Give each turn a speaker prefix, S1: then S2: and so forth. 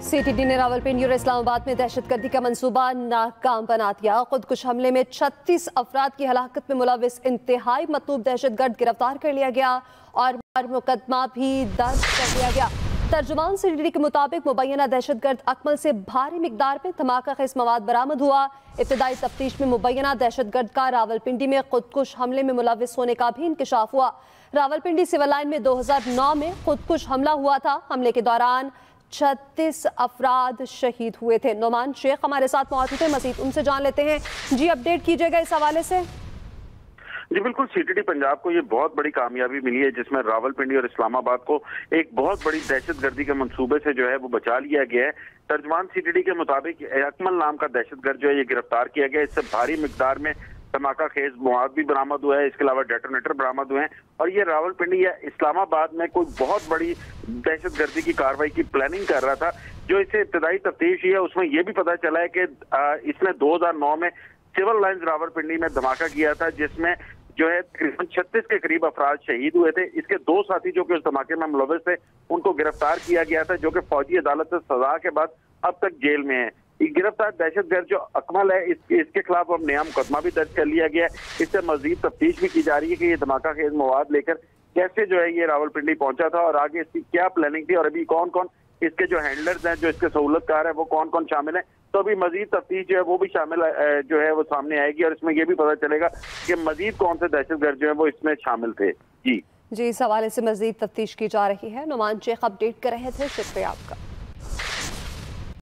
S1: CTD ने रावलपिंडी और इस्लामाबाद में दहशतगर्दी का मंसूबा नाकाम बना दिया। खुदकुश हमले में 36 अफराद की हलाकत में मुलविस इंतहाई मतलूब दहशतगर्द गिरफ्तार कर लिया गया और मुकदमा भी दर्ज कर लिया गया। तर्जुमान सीटीडी के मुताबिक मुबैना दहशतगर्द अकमल से भारी मिकदार में धमाका खेज मवाद बरामद हुआ। इब्तदाई तफ्तीश में मुबैना दहशतगर्द का रावलपिंडी में खुदकुश हमले में मुलविस होने का भी इंकशाफ हुआ। रावलपिंडी सिविल लाइन में 2009 में खुदकुश हमला हुआ था। हमले के दौरान 36 अफराद शहीद हुए थे। नोमान शेख हमारे साथ मौजूद है, मजीद उनसे जान लेते हैं। जी, अपडेट कीजिएगा इस हवाले से।
S2: जी बिल्कुल, सीटीडी पंजाब को ये बहुत बड़ी कामयाबी मिली है जिसमें रावलपिंडी और इस्लामाबाद को एक बहुत बड़ी दहशतगर्दी के मंसूबे से जो है वो बचा लिया गया है। तर्जमान सीटीडी के मुताबिक अकमल नाम का दहशतगर्द जो है ये गिरफ्तार किया गया। इससे भारी मिकदार में धमाका खेज मवाद भी बरामद हुआ है, इसके अलावा डेटोनेटर बरामद हुए हैं और ये रावलपिंडी या इस्लामाबाद में कोई बहुत बड़ी दहशतगर्दी की कार्रवाई की प्लानिंग कर रहा था। जो इसे इब्तदाई तफ्तीश है उसमें यह भी पता चला है कि इसने 2009 में सिविल लाइन्स रावलपिंडी में धमाका किया था जिसमें जो है तकरीबन 36 के करीब अफराद शहीद हुए थे। इसके 2 साथी जो कि उस धमाके में मुलविस थे उनको गिरफ्तार किया गया था, जो कि फौजी अदालत से सजा के बाद अब तक जेल में है। गिरफ्तार दहशतगर्द जो अकमल है इसके खिलाफ अब नया मुकदमा भी दर्ज कर लिया गया है। इससे मजीद तफ्तीश भी की जा रही है कि ये धमाका खेज मवाद लेकर कैसे जो है ये रावलपिंडी पहुंचा था और आगे इसकी क्या प्लानिंग थी और अभी कौन कौन इसके जो हैंडलर्स हैं, जो इसके सहूलतकार है वो कौन कौन शामिल है। तो अभी मजीद तफ्तीश जो है वो भी शामिल जो है वो सामने आएगी और इसमें ये भी पता चलेगा कि मजीद कौन से दहशतगर्द जो है वो इसमें शामिल थे। जी,
S1: इस हवाले से मजीद तफ्तीश की जा रही है। नोमान शेख अपडेट कर रहे थे, शुक्रिया आपका।